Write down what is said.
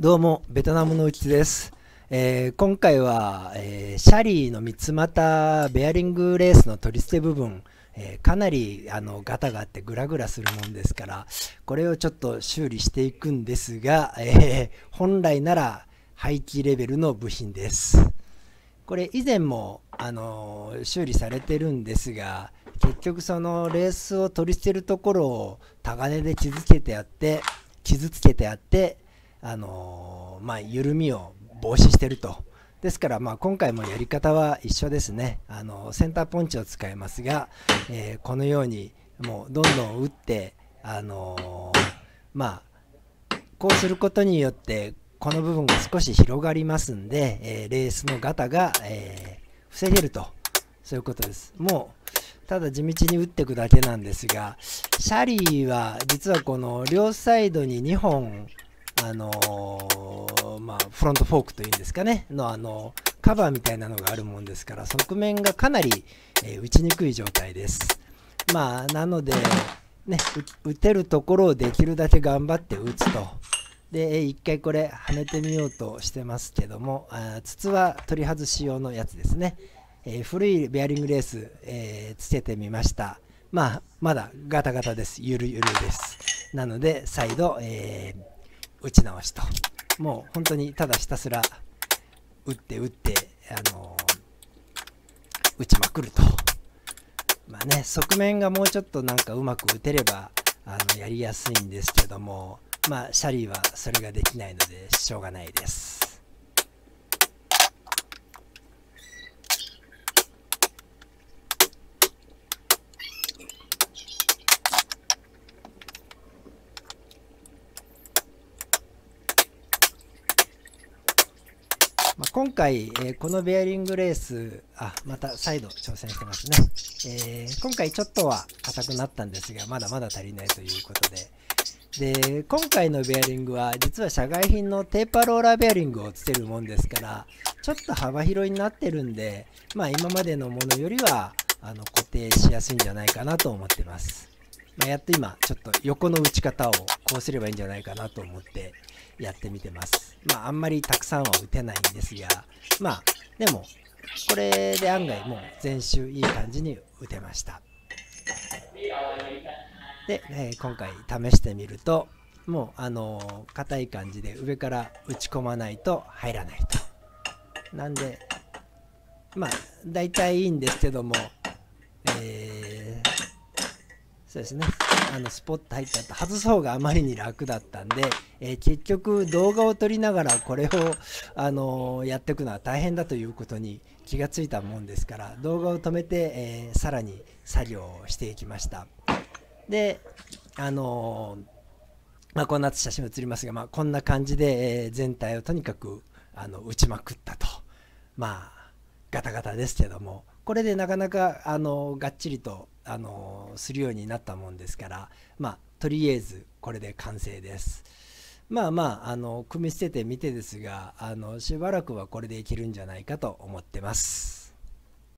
どうもベトナムのうちです。今回は、シャリーの三つ股ベアリングレースの取り捨て部分、かなりガタがあってグラグラするもんですから、これをちょっと修理していくんですが、本来なら廃棄レベルの部品です。これ以前も修理されてるんですが、結局そのレースを取り捨てるところをタガネで傷つけてあって緩みを防止してると。ですから今回もやり方は一緒ですね。センターポンチを使いますが、このようにもうどんどん打って、こうすることによってこの部分が少し広がりますんで、レースのガタが、防げると、そういうことです。もうただ地道に打っていくだけなんですが、シャリーは実はこの両サイドに2本フロントフォークというんですかねのカバーみたいなのがあるもんですから、側面がかなり、打ちにくい状態です。なのでね、打てるところをできるだけ頑張って打つと。で一回これはめてみようとしてますけども、筒は取り外し用のやつですね。古いベアリングレース、つけてみました。まだガタガタです。ゆるゆるです。なので再度、打ち直しと。もう本当にただひたすら打って打ちまくると。側面がもうちょっとなんかうまく打てればやりやすいんですけども、シャリーはそれができないのでしょうがないです。今回、このベアリングレース、また再度挑戦してますね。今回ちょっとは硬くなったんですが、まだまだ足りないということで、今回のベアリングは実は社外品のテーパーローラーベアリングをつけるもんですから、ちょっと幅広になってるんで、今までのものよりは固定しやすいんじゃないかなと思ってます。やっと今ちょっと横の打ち方をこうすればいいんじゃないかなと思ってやってみてます。あんまりたくさんは打てないんですが、でもこれで案外もう全周いい感じに打てました。で、今回試してみると、もう硬い感じで上から打ち込まないと入らないと。なんで大体いいんですけども、そうですね、スポット入った後外す方があまりに楽だったんで、結局動画を撮りながらこれをやっていくのは大変だということに気がついたもんですから、動画を止めて、さらに作業をしていきました。でこんな写真写りますが、こんな感じで、全体をとにかく打ちまくったと。ガタガタですけども、これでなかなかがっちりとするようになったもんですから、とりあえずこれで完成です。組み捨ててみてですが、しばらくはこれでいけるんじゃないかと思ってます。